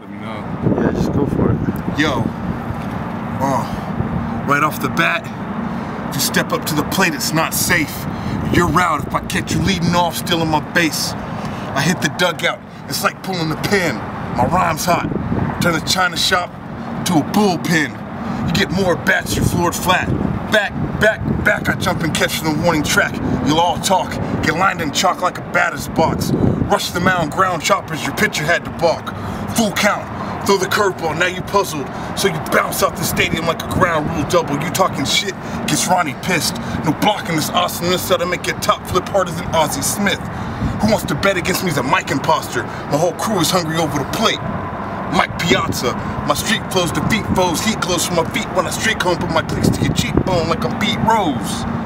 Let me know. Yeah, just go for it. Yo, right off the bat, if you step up to the plate, it's not safe. You're out if I catch you leading off, still in my base. I hit the dugout, it's like pulling the pin. My rhyme's hot, turn the china shop to a bullpen. You get more bats, you're floored flat. Back, I jump and catch the warning track. You'll all talk, get lined in chalk like a batter's box. Rush the mound, ground choppers, your pitcher had to balk. Full count, throw the curveball, now you puzzled. So you bounce out the stadium like a ground rule double. You talking shit, gets Ronnie pissed. No blocking this awesomeness that'll make your top flip harder than Ozzie Smith. Who wants to bet against me is a Mike imposter. My whole crew is hungry over the plate. Mike Piazza, my street flows defeat foes, heat glows from my feet when I streak home, put my cleats to your cheekbone like I'm Pete Rose.